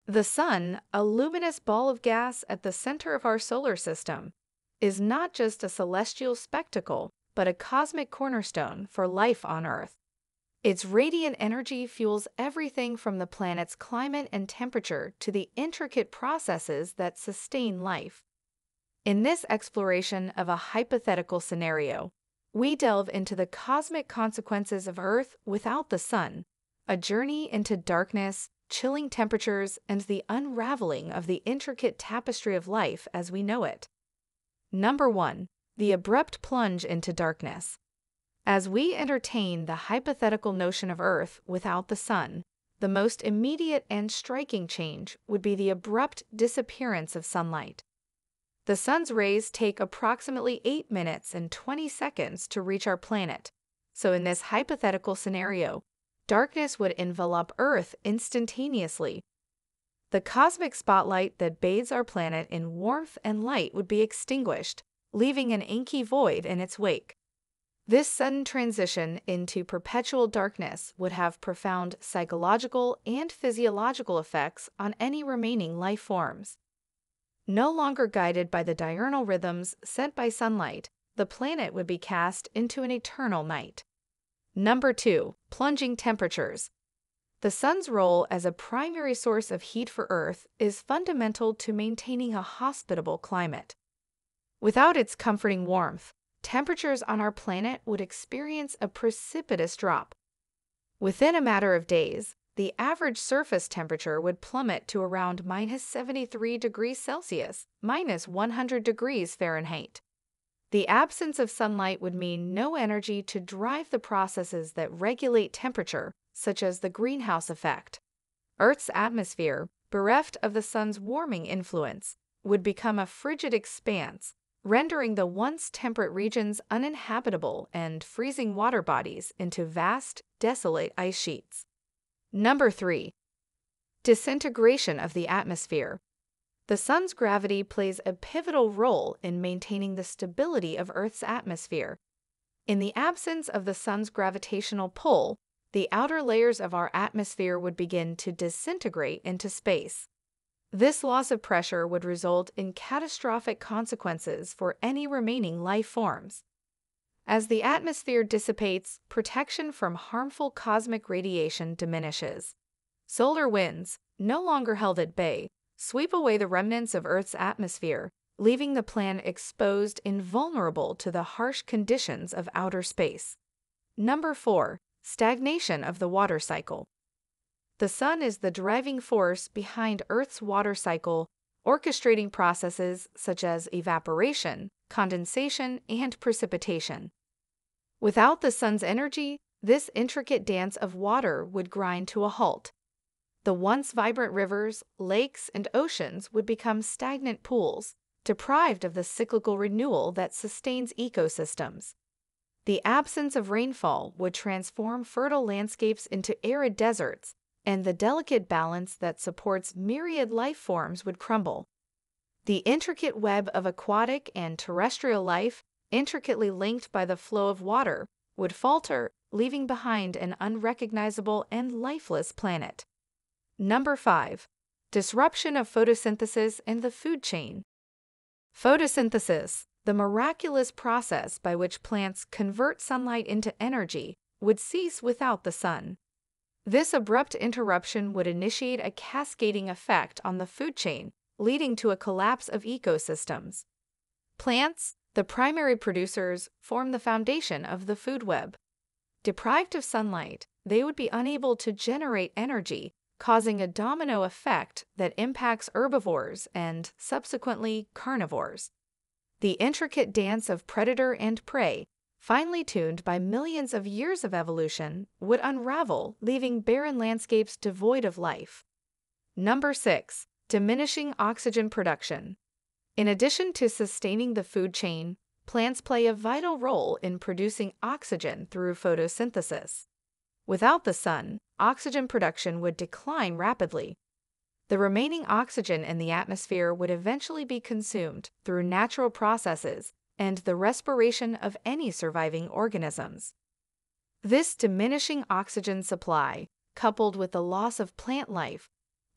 The Sun, a luminous ball of gas at the center of our solar system, is not just a celestial spectacle, but a cosmic cornerstone for life on Earth. Its radiant energy fuels everything from the planet's climate and temperature to the intricate processes that sustain life. In this exploration of a hypothetical scenario, we delve into the cosmic consequences of Earth without the Sun, a journey into darkness, chilling temperatures, and the unraveling of the intricate tapestry of life as we know it. Number 1. The abrupt plunge into darkness. As we entertain the hypothetical notion of Earth without the Sun, the most immediate and striking change would be the abrupt disappearance of sunlight. The Sun's rays take approximately 8 minutes and 20 seconds to reach our planet, so in this hypothetical scenario, darkness would envelop Earth instantaneously. The cosmic spotlight that bathes our planet in warmth and light would be extinguished, leaving an inky void in its wake. This sudden transition into perpetual darkness would have profound psychological and physiological effects on any remaining life forms. No longer guided by the diurnal rhythms set by sunlight, the planet would be cast into an eternal night. Number 2. Plunging temperatures. The Sun's role as a primary source of heat for Earth is fundamental to maintaining a hospitable climate. Without its comforting warmth, temperatures on our planet would experience a precipitous drop. Within a matter of days, the average surface temperature would plummet to around -73 degrees Celsius, -100 degrees Fahrenheit. The absence of sunlight would mean no energy to drive the processes that regulate temperature, such as the greenhouse effect. Earth's atmosphere, bereft of the Sun's warming influence, would become a frigid expanse, rendering the once temperate regions uninhabitable and freezing water bodies into vast, desolate ice sheets. Number 3. Disintegration of the atmosphere. The Sun's gravity plays a pivotal role in maintaining the stability of Earth's atmosphere. In the absence of the Sun's gravitational pull, the outer layers of our atmosphere would begin to disintegrate into space. This loss of pressure would result in catastrophic consequences for any remaining life forms. As the atmosphere dissipates, protection from harmful cosmic radiation diminishes. Solar winds, no longer held at bay, sweep away the remnants of Earth's atmosphere, leaving the planet exposed and vulnerable to the harsh conditions of outer space. Number 4. Stagnation of the water cycle. The Sun is the driving force behind Earth's water cycle, orchestrating processes such as evaporation, condensation, and precipitation. Without the Sun's energy, this intricate dance of water would grind to a halt. The once vibrant rivers, lakes, and oceans would become stagnant pools, deprived of the cyclical renewal that sustains ecosystems. The absence of rainfall would transform fertile landscapes into arid deserts, and the delicate balance that supports myriad life forms would crumble. The intricate web of aquatic and terrestrial life, intricately linked by the flow of water, would falter, leaving behind an unrecognizable and lifeless planet. Number 5. Disruption of photosynthesis and the food chain. Photosynthesis, the miraculous process by which plants convert sunlight into energy, would cease without the Sun. This abrupt interruption would initiate a cascading effect on the food chain, leading to a collapse of ecosystems. Plants, the primary producers, form the foundation of the food web. Deprived of sunlight, they would be unable to generate energy, causing a domino effect that impacts herbivores and, subsequently, carnivores. The intricate dance of predator and prey, finely tuned by millions of years of evolution, would unravel, leaving barren landscapes devoid of life. Number 6. Diminishing oxygen production. In addition to sustaining the food chain, plants play a vital role in producing oxygen through photosynthesis. Without the Sun, oxygen production would decline rapidly. The remaining oxygen in the atmosphere would eventually be consumed through natural processes and the respiration of any surviving organisms. This diminishing oxygen supply, coupled with the loss of plant life,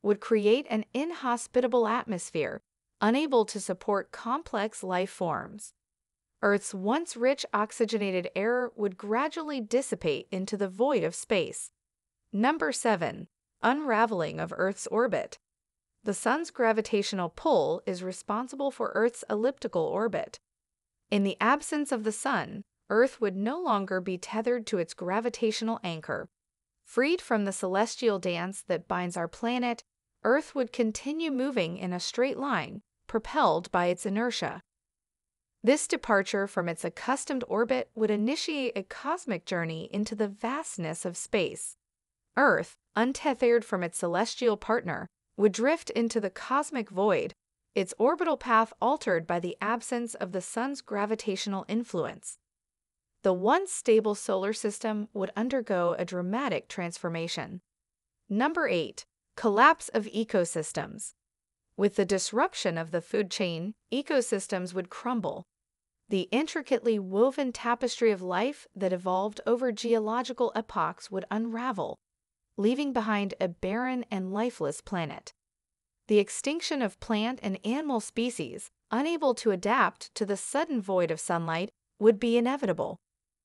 would create an inhospitable atmosphere, unable to support complex life forms. Earth's once rich oxygenated air would gradually dissipate into the void of space. Number 7. Unraveling of Earth's orbit. The Sun's gravitational pull is responsible for Earth's elliptical orbit. In the absence of the Sun, Earth would no longer be tethered to its gravitational anchor. Freed from the celestial dance that binds our planet, Earth would continue moving in a straight line, propelled by its inertia. This departure from its accustomed orbit would initiate a cosmic journey into the vastness of space. Earth, untethered from its celestial partner, would drift into the cosmic void, its orbital path altered by the absence of the Sun's gravitational influence. The once stable solar system would undergo a dramatic transformation. Number 8. Collapse of ecosystems. With the disruption of the food chain, ecosystems would crumble. The intricately woven tapestry of life that evolved over geological epochs would unravel, leaving behind a barren and lifeless planet. The extinction of plant and animal species, unable to adapt to the sudden void of sunlight, would be inevitable.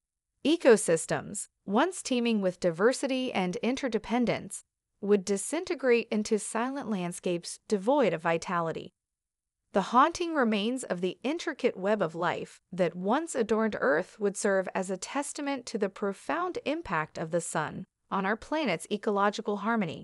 Ecosystems, once teeming with diversity and interdependence, would disintegrate into silent landscapes devoid of vitality. The haunting remains of the intricate web of life that once adorned Earth would serve as a testament to the profound impact of the Sun on our planet's ecological harmony.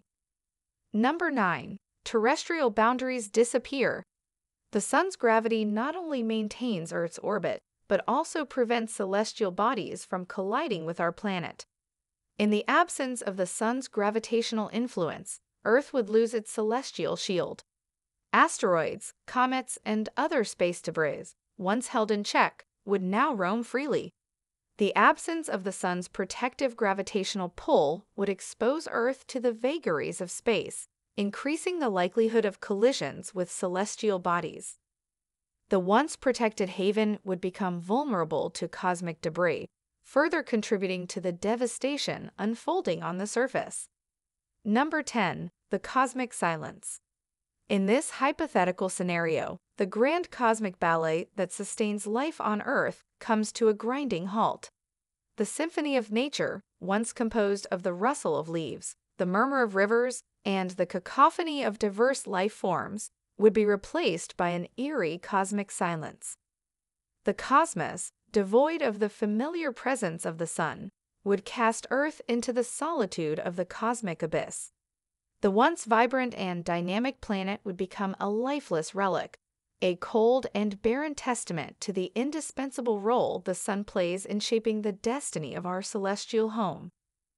Number 9. Terrestrial boundaries disappear. The Sun's gravity not only maintains Earth's orbit, but also prevents celestial bodies from colliding with our planet. In the absence of the Sun's gravitational influence, Earth would lose its celestial shield. Asteroids, comets, and other space debris, once held in check, would now roam freely. The absence of the Sun's protective gravitational pull would expose Earth to the vagaries of space, increasing the likelihood of collisions with celestial bodies. The once protected haven would become vulnerable to cosmic debris, further contributing to the devastation unfolding on the surface. Number 10. The cosmic silence. In this hypothetical scenario, the grand cosmic ballet that sustains life on Earth comes to a grinding halt. The symphony of nature, once composed of the rustle of leaves, the murmur of rivers, and the cacophony of diverse life forms, would be replaced by an eerie cosmic silence. The cosmos, devoid of the familiar presence of the Sun, would cast Earth into the solitude of the cosmic abyss. The once vibrant and dynamic planet would become a lifeless relic, a cold and barren testament to the indispensable role the Sun plays in shaping the destiny of our celestial home.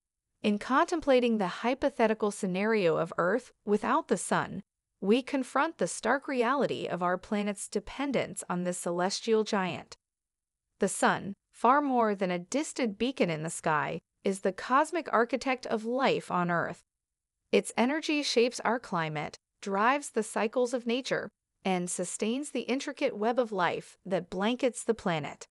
In contemplating the hypothetical scenario of Earth without the Sun, we confront the stark reality of our planet's dependence on this celestial giant. The Sun, far more than a distant beacon in the sky, is the cosmic architect of life on Earth. Its energy shapes our climate, drives the cycles of nature, and sustains the intricate web of life that blankets the planet.